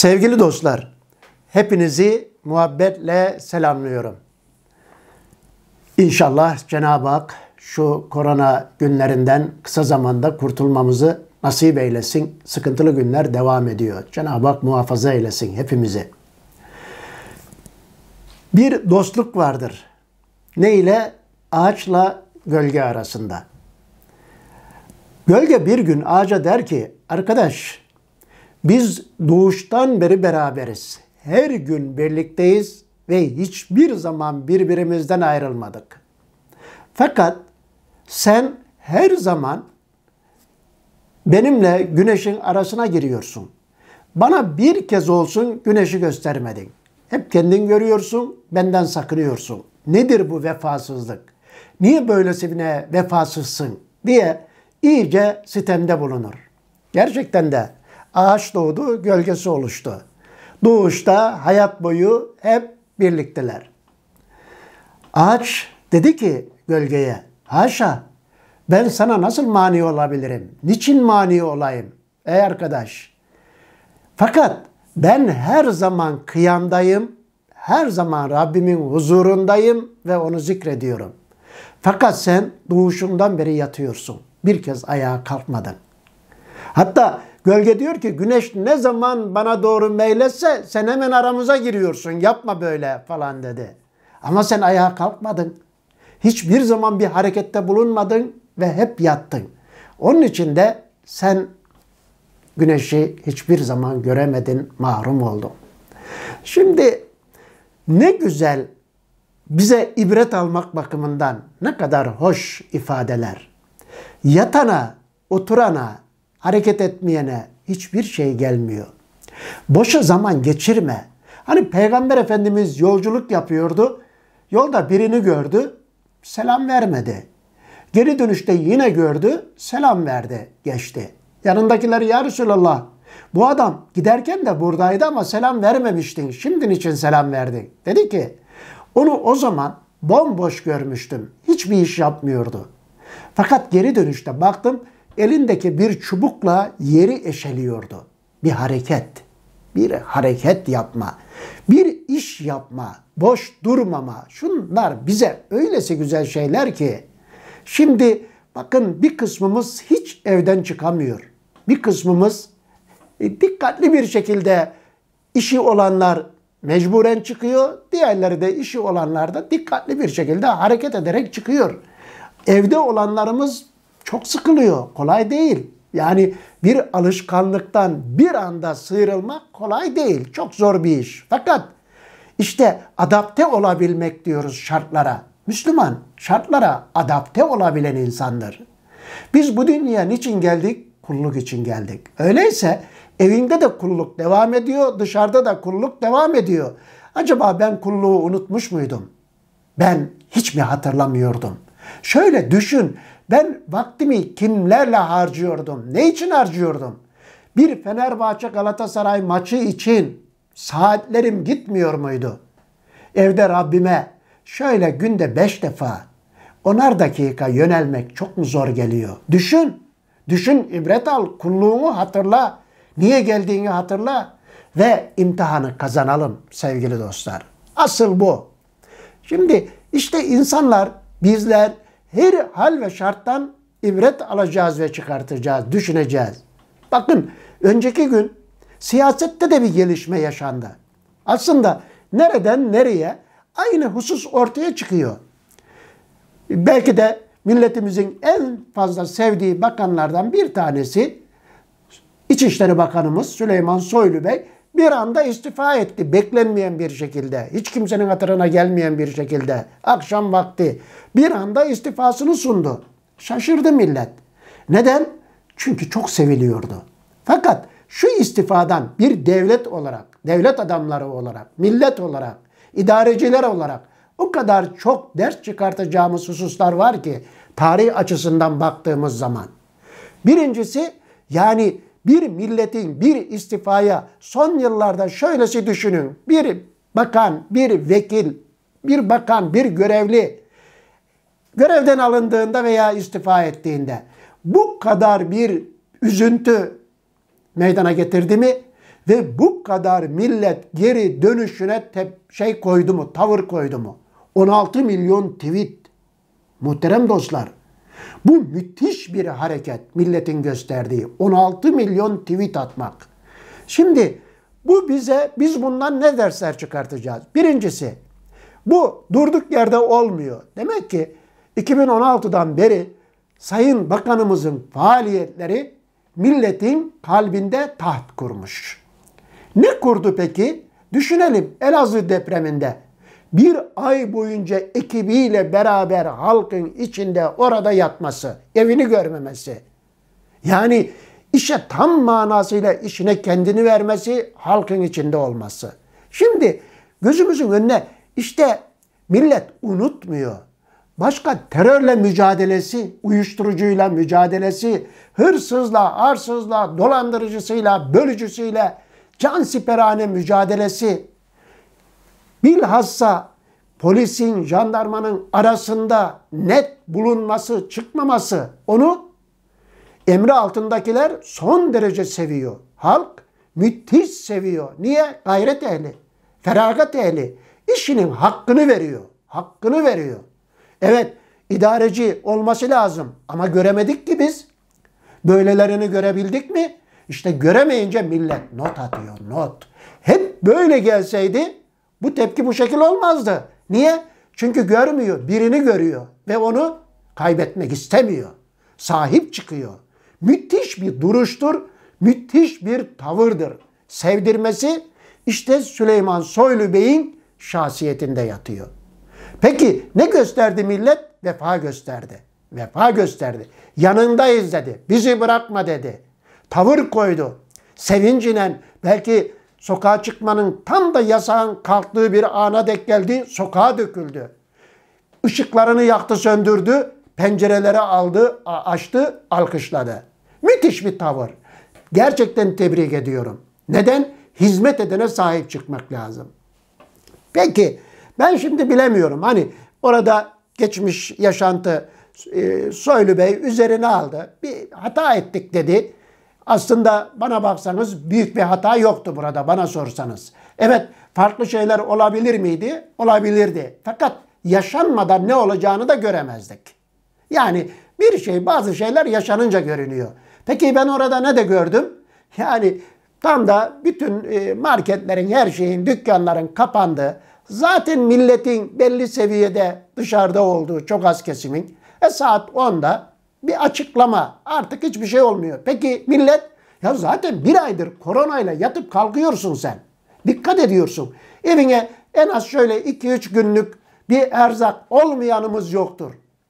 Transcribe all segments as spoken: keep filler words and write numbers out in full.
Sevgili dostlar, hepinizi muhabbetle selamlıyorum. İnşallah Cenab-ı Hak şu korona günlerinden kısa zamanda kurtulmamızı nasip eylesin. Sıkıntılı günler devam ediyor. Cenab-ı Hak muhafaza eylesin hepimizi. Bir dostluk vardır. Ne ile? Ağaçla gölge arasında. Gölge bir gün ağaca der ki, arkadaş biz doğuştan beri beraberiz. Her gün birlikteyiz ve hiçbir zaman birbirimizden ayrılmadık. Fakat sen her zaman benimle güneşin arasına giriyorsun. Bana bir kez olsun güneşi göstermedin. Hep kendin görüyorsun, benden sakınıyorsun. Nedir bu vefasızlık? Niye böylesine vefasızsın diye iyice sitemde bulunur. Gerçekten de ağaç doğdu, gölgesi oluştu. Doğuşta hayat boyu hep birlikteler. Ağaç dedi ki gölgeye, haşa ben sana nasıl mani olabilirim? Niçin mani olayım? Ey arkadaş. Fakat ben her zaman kıyamdayım, her zaman Rabbimin huzurundayım ve onu zikrediyorum. Fakat sen doğuşundan beri yatıyorsun. Bir kez ayağa kalkmadın. Hatta gölge diyor ki güneş ne zaman bana doğru meyletse sen hemen aramıza giriyorsun. Yapma böyle falan dedi. Ama sen ayağa kalkmadın. Hiçbir zaman bir harekette bulunmadın ve hep yattın. Onun için de sen güneşi hiçbir zaman göremedin, mahrum oldun. Şimdi ne güzel bize ibret almak bakımından ne kadar hoş ifadeler. Yatana, oturana, hareket etmeyene hiçbir şey gelmiyor. Boşa zaman geçirme. Hani Peygamber Efendimiz yolculuk yapıyordu. Yolda birini gördü, selam vermedi. Geri dönüşte yine gördü, selam verdi, geçti. Yanındakiler ya Resulallah, bu adam giderken de buradaydı ama selam vermemiştin. Şimdi niçin selam verdin? Dedi ki, onu o zaman bomboş görmüştüm. Hiçbir iş yapmıyordu. Fakat geri dönüşte baktım, elindeki bir çubukla yeri eşeliyordu. Bir hareket, bir hareket yapma, bir iş yapma, boş durmama. Şunlar bize öylesi güzel şeyler ki. Şimdi bakın bir kısmımız hiç evden çıkamıyor. Bir kısmımız dikkatli bir şekilde işi olanlar mecburen çıkıyor. Diğerleri de işi olanlar da dikkatli bir şekilde hareket ederek çıkıyor. Evde olanlarımız çok sıkılıyor. Kolay değil. Yani bir alışkanlıktan bir anda sıyrılmak kolay değil. Çok zor bir iş. Fakat işte adapte olabilmek diyoruz şartlara. Müslüman şartlara adapte olabilen insandır. Biz bu dünyaya niçin geldik? Kulluk için geldik. Öyleyse evinde de kulluk devam ediyor, dışarıda da kulluk devam ediyor. Acaba ben kulluğu unutmuş muydum? Ben hiç mi hatırlamıyordum? Şöyle düşün, ben vaktimi kimlerle harcıyordum? Ne için harcıyordum? Bir Fenerbahçe Galatasaray maçı için saatlerim gitmiyor muydu? Evde Rabbime şöyle günde beş defa, onar dakika yönelmek çok mu zor geliyor? Düşün, düşün, ibret al, kulluğunu hatırla, niye geldiğini hatırla ve imtihanı kazanalım sevgili dostlar. Asıl bu. Şimdi işte insanlar, bizler her hal ve şarttan ibret alacağız ve çıkartacağız, düşüneceğiz. Bakın önceki gün siyasette de bir gelişme yaşandı. Aslında nereden nereye aynı husus ortaya çıkıyor. Belki de milletimizin en fazla sevdiği bakanlardan bir tanesi İçişleri Bakanımız Süleyman Soylu Bey bir anda istifa etti. Beklenmeyen bir şekilde, hiç kimsenin hatırına gelmeyen bir şekilde akşam vakti bir anda istifasını sundu. Şaşırdı millet. Neden? Çünkü çok seviliyordu. Fakat şu istifadan bir devlet olarak, devlet adamları olarak, millet olarak, idareciler olarak o kadar çok ders çıkartacağımız hususlar var ki tarih açısından baktığımız zaman. Birincisi yani bir milletin bir istifaya son yıllarda şöylesi düşünün. Bir bakan, bir vekil, bir bakan, bir görevli görevden alındığında veya istifa ettiğinde bu kadar bir üzüntü meydana getirdi mi? Ve bu kadar millet geri dönüşüne tep şey koydu mu, tavır koydu mu? on altı milyon tweet. Muhterem dostlar, bu müthiş bir hareket milletin gösterdiği. on altı milyon tweet atmak. Şimdi bu bize, biz bundan ne dersler çıkartacağız? Birincisi, bu durduk yerde olmuyor. Demek ki iki bin on altıdan beri Sayın Bakanımızın faaliyetleri milletin kalbinde taht kurmuş. Ne kurdu peki? Düşünelim, Elazığ depreminde bir ay boyunca ekibiyle beraber halkın içinde orada yatması, evini görmemesi. Yani işe tam manasıyla işine kendini vermesi, halkın içinde olması. Şimdi gözümüzün önüne işte millet unutmuyor. Başka terörle mücadelesi, uyuşturucuyla mücadelesi, hırsızla, arsızla, dolandırıcısıyla, bölücüsüyle cansiperane mücadelesi, bilhassa polisin, jandarmanın arasında net bulunması, çıkmaması, onu emri altındakiler son derece seviyor. Halk müthiş seviyor. Niye? Gayret ehli, feragat ehli. İşinin hakkını veriyor. Hakkını veriyor. Evet, idareci olması lazım ama göremedik ki biz. Böylelerini görebildik mi? İşte göremeyince millet not atıyor, not. Hep böyle gelseydi bu tepki bu şekil olmazdı. Niye? Çünkü görmüyor, birini görüyor ve onu kaybetmek istemiyor. Sahip çıkıyor. Müthiş bir duruştur, müthiş bir tavırdır. Sevdirmesi işte Süleyman Soylu Bey'in şahsiyetinde yatıyor. Peki ne gösterdi millet? Vefa gösterdi. Vefa gösterdi. Yanındayız dedi. Bizi bırakma dedi. Tavır koydu. Sevincinen belki sokağa çıkmanın tam da yasağın kalktığı bir ana denk geldi. Sokağa döküldü. Işıklarını yaktı, söndürdü. Pencereleri aldı, açtı, alkışladı. Müthiş bir tavır. Gerçekten tebrik ediyorum. Neden? Hizmet edene sahip çıkmak lazım. Peki ben şimdi bilemiyorum. Hani orada geçmiş yaşantı e, Soylu Bey üzerine aldı. Bir hata ettik dedi. Aslında bana baksanız büyük bir hata yoktu burada bana sorsanız. Evet, farklı şeyler olabilir miydi? Olabilirdi. Fakat yaşanmadan ne olacağını da göremezdik. Yani bir şey, bazı şeyler yaşanınca görünüyor. Peki ben orada ne de gördüm? Yani tam da bütün marketlerin, her şeyin, dükkanların kapandığı, zaten milletin belli seviyede dışarıda olduğu çok az kesimin, e saat onda bir açıklama, artık hiçbir şey olmuyor. Peki millet, ya zaten bir aydır koronayla yatıp kalkıyorsun sen. Dikkat ediyorsun. Evine en az şöyle iki üç günlük bir erzak olmayanımız yoktur.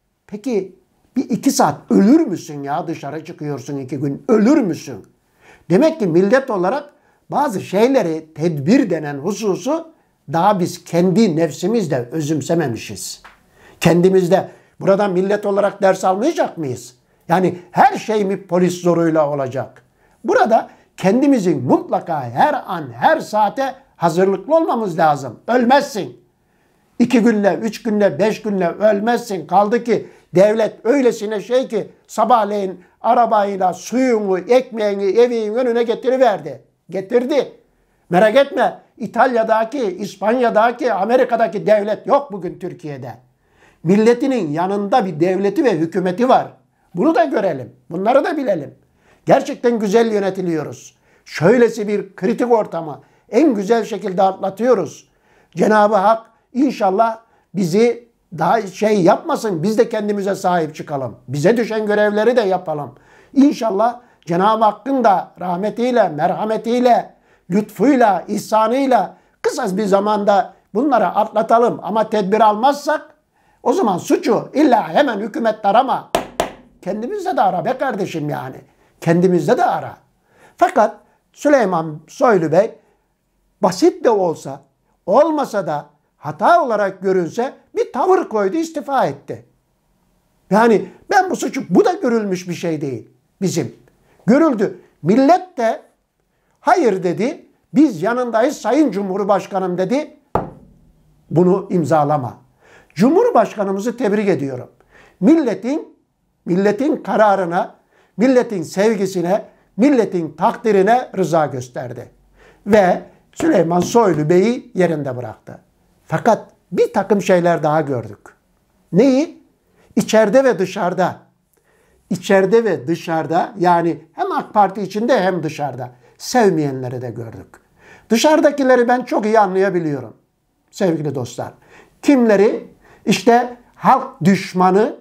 Peki bir iki saat ölür müsün ya, dışarı çıkıyorsun iki gün, ölür müsün? Demek ki millet olarak bazı şeyleri, tedbir denen hususu daha biz kendi nefsimizde özümsememişiz. Kendimizde buradan millet olarak ders almayacak mıyız? Yani her şey mi polis zoruyla olacak? Burada kendimizin mutlaka her an, her saate hazırlıklı olmamız lazım. Ölmezsin. İki günle, üç günle, beş günle ölmezsin. Kaldı ki devlet öylesine şey ki sabahleyin arabayla suyunu, ekmeğini evinin önüne getiriverdi. Getirdi. Merak etme, İtalya'daki, İspanya'daki, Amerika'daki devlet yok bugün Türkiye'de. Milletinin yanında bir devleti ve hükümeti var. Bunu da görelim. Bunları da bilelim. Gerçekten güzel yönetiliyoruz. Şöylesi bir kritik ortamı en güzel şekilde atlatıyoruz. Cenab-ı Hak inşallah bizi daha şey yapmasın. Biz de kendimize sahip çıkalım. Bize düşen görevleri de yapalım. İnşallah Cenab-ı Hakk'ın da rahmetiyle, merhametiyle, lütfuyla, ihsanıyla kısa bir zamanda bunları atlatalım. Ama tedbir almazsak o zaman suçu illa hemen hükümet arama. Kendimizde de ara be kardeşim yani. Kendimizde de ara. Fakat Süleyman Soylu Bey basit de olsa, olmasa da hata olarak görünse bir tavır koydu, istifa etti. Yani ben bu suçu, bu da görülmüş bir şey değil bizim. Görüldü. Millet de hayır dedi. Biz yanındayız Sayın Cumhurbaşkanım dedi. Bunu imzalama. Cumhurbaşkanımızı tebrik ediyorum. Milletin milletin kararına, milletin sevgisine, milletin takdirine rıza gösterdi. ve Süleyman Soylu Bey'i yerinde bıraktı. Fakat bir takım şeyler daha gördük. Neyi? İçeride ve dışarıda. İçeride ve dışarıda, yani hem AK Parti içinde hem dışarıda sevmeyenleri de gördük. Dışarıdakileri ben çok iyi anlayabiliyorum sevgili dostlar. Kimleri işte halk düşmanı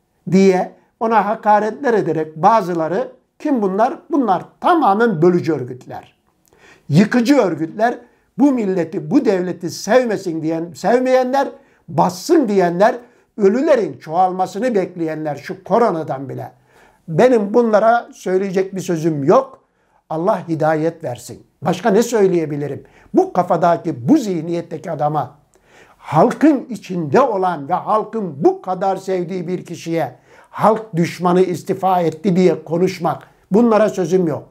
diye ona hakaretler ederek bazıları, kim bunlar? Bunlar tamamen bölücü örgütler. Yıkıcı örgütler, bu milleti, bu devleti sevmesin diyen, sevmeyenler, bassın diyenler, ölülerin çoğalmasını bekleyenler şu koronadan bile. Benim bunlara söyleyecek bir sözüm yok. Allah hidayet versin. Başka ne söyleyebilirim? Bu kafadaki, bu zihniyetteki adama, halkın içinde olan ve halkın bu kadar sevdiği bir kişiye halk düşmanı istifa etti diye konuşmak, bunlara sözüm yok.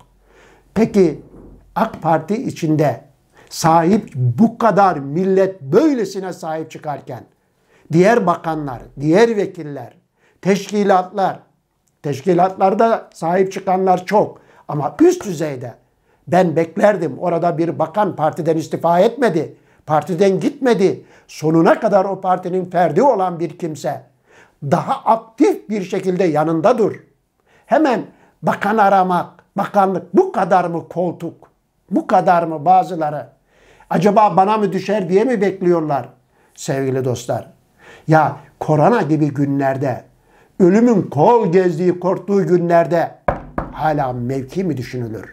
Peki AK Parti içinde sahip, bu kadar millet böylesine sahip çıkarken diğer bakanlar, diğer vekiller, teşkilatlar, teşkilatlarda sahip çıkanlar çok ama üst düzeyde ben beklerdim. Orada bir bakan partiden istifa etmedi, partiden gitmedi. Sonuna kadar o partinin ferdi olan bir kimse daha aktif bir şekilde yanında dur. Hemen bakan aramak, bakanlık bu kadar mı koltuk? Bu kadar mı bazıları? Acaba bana mı düşer diye mi bekliyorlar sevgili dostlar? Ya korona gibi günlerde, ölümün kol gezdiği, korktuğu günlerde hala mevki mi düşünülür?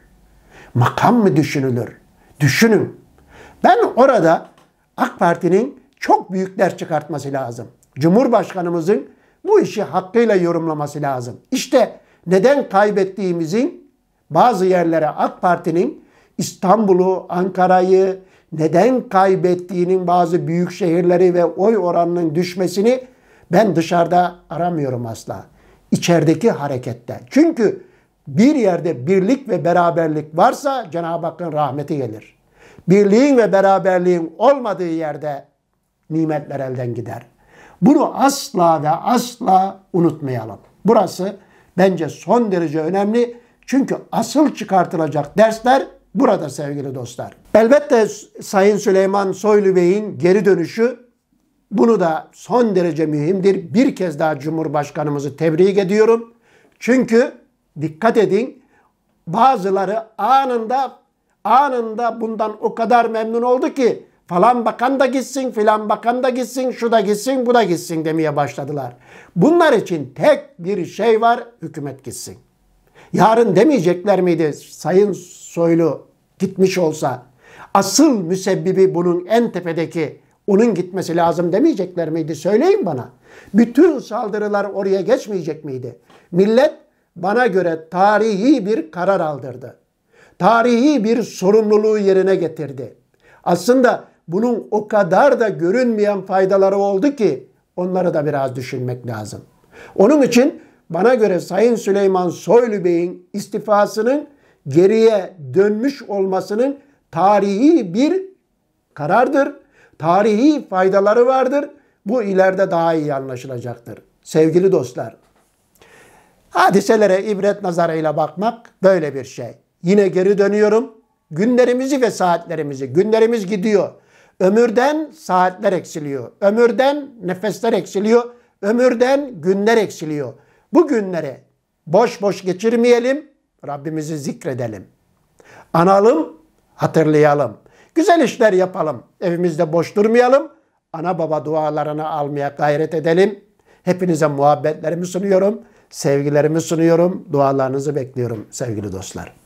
Makam mı düşünülür? Düşünün. Ben orada AK Parti'nin çok büyük ders çıkartması lazım. Cumhurbaşkanımızın bu işi hakkıyla yorumlaması lazım. İşte neden kaybettiğimizin, bazı yerlere AK Parti'nin İstanbul'u, Ankara'yı neden kaybettiğinin, bazı büyük şehirleri ve oy oranının düşmesini ben dışarıda aramıyorum asla. İçerideki harekette. Çünkü bir yerde birlik ve beraberlik varsa Cenab-ı Hakk'ın rahmeti gelir. Birliğin ve beraberliğin olmadığı yerde nimetler elden gider. Bunu asla ve asla unutmayalım. Burası bence son derece önemli. Çünkü asıl çıkartılacak dersler burada sevgili dostlar. Elbette Sayın Süleyman Soylu Bey'in geri dönüşü, bunu da son derece mühimdir. Bir kez daha Cumhurbaşkanımızı tebrik ediyorum. Çünkü dikkat edin, bazıları anında anında bundan o kadar memnun oldu ki falan bakan da gitsin, filan bakan da gitsin, şu da gitsin, bu da gitsin demeye başladılar. Bunlar için tek bir şey var, hükümet gitsin. Yarın demeyecekler miydi Sayın Soylu gitmiş olsa asıl müsebbibi bunun en tepedeki onun gitmesi lazım demeyecekler miydi? Söyleyin bana. Bütün saldırılar oraya geçmeyecek miydi? Millet bana göre tarihi bir karar aldırdı. Tarihi bir sorumluluğu yerine getirdi. Aslında bunun o kadar da görünmeyen faydaları oldu ki onları da biraz düşünmek lazım. Onun için bana göre Sayın Süleyman Soylu Bey'in istifasının geriye dönmüş olmasının tarihi bir karardır. Tarihi faydaları vardır. Bu ileride daha iyi anlaşılacaktır. Sevgili dostlar, hadiselere ibret nazarıyla bakmak böyle bir şey. Yine geri dönüyorum. Günlerimizi ve saatlerimizi, günlerimiz gidiyor. Ömürden saatler eksiliyor. Ömürden nefesler eksiliyor. Ömürden günler eksiliyor. Bu günleri boş boş geçirmeyelim. Rabbimizi zikredelim. Analım, hatırlayalım. Güzel işler yapalım. Evimizde boş durmayalım. Ana baba dualarını almaya gayret edelim. Hepinize muhabbetlerimi sunuyorum. Sevgilerimi sunuyorum. Dualarınızı bekliyorum sevgili dostlar.